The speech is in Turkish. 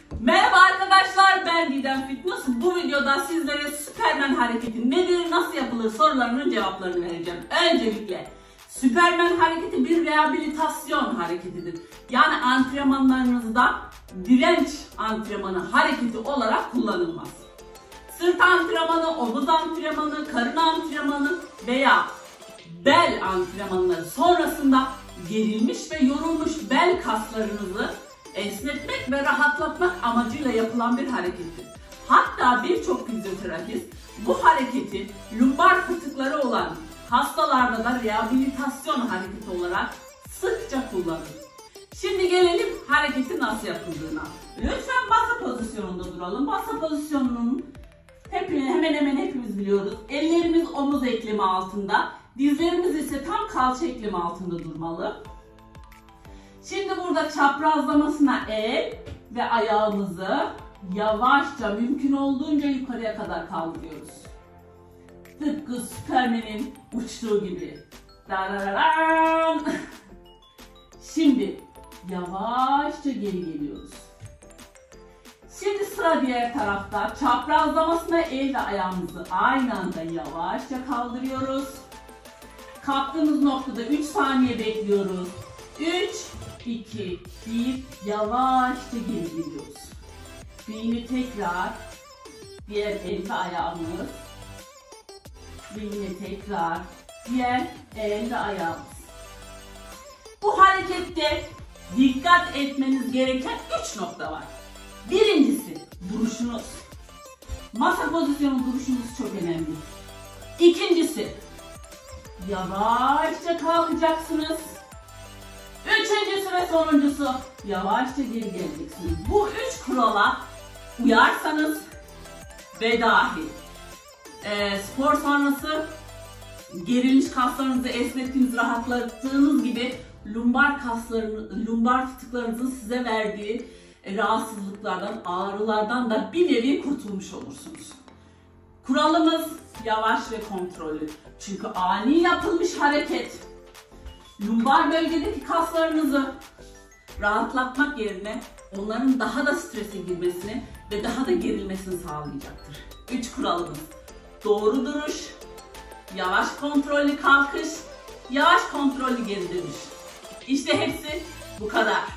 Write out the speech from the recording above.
Merhaba arkadaşlar, ben Didem Fitness. Bu videoda sizlere Süpermen hareketi nedir, nasıl yapılır sorularının cevaplarını vereceğim. Öncelikle Süpermen hareketi bir rehabilitasyon hareketidir. Yani antrenmanlarınızda direnç antrenmanı hareketi olarak kullanılmaz. Sırt antrenmanı, omuz antrenmanı, karın antrenmanı veya bel antrenmanları sonrasında gerilmiş ve yorulmuş bel kaslarınızı esnetmek ve rahatlatmak amacıyla yapılan bir harekettir. Hatta birçok fizyoterapist bu hareketi lumbar fıtıkları olan hastalarda da rehabilitasyon hareketi olarak sıkça kullanır. Şimdi gelelim hareketin nasıl yapıldığına. Lütfen masa pozisyonunda duralım. Masa pozisyonunun hemen hemen hepimiz biliyoruz. Ellerimiz omuz eklemi altında, dizlerimiz ise tam kalça eklemi altında durmalı. Şimdi burada çaprazlamasına el ve ayağımızı yavaşça mümkün olduğunca yukarıya kadar kaldırıyoruz. Tıpkı Süpermen'in uçtuğu gibi. Şimdi yavaşça geri geliyoruz. Şimdi sıra diğer tarafta. Çaprazlamasına el ve ayağımızı aynı anda yavaşça kaldırıyoruz. Kalktığımız noktada 3 saniye bekliyoruz. 3, 2, 1, yavaşça geri geliyoruz. Yine tekrar diğer el ve ayağımız. Yine tekrar diğer el ve ayağımız. Bu harekette dikkat etmeniz gereken 3 nokta var. Birincisi duruşunuz. Masa pozisyonu duruşunuz çok önemli. İkincisi yavaşça kalkacaksınız. Üçüncüsü ve sonuncusu yavaşça geri geleceksiniz. Bu 3 kurala uyarsanız ve dahi spor sonrası gerilmiş kaslarınızı esnettiğiniz, rahatlattığınız gibi lumbar fıtıklarınızın size verdiği rahatsızlıklardan, ağrılardan da bir nevi kurtulmuş olursunuz. Kuralımız yavaş ve kontrollü. Çünkü ani yapılmış hareket lumbar bölgedeki kaslarınızı rahatlatmak yerine onların daha da strese girmesini ve daha da gerilmesini sağlayacaktır. 3 kuralımız: doğru duruş, yavaş kontrollü kalkış, yavaş kontrollü geri dönüş. İşte hepsi bu kadar.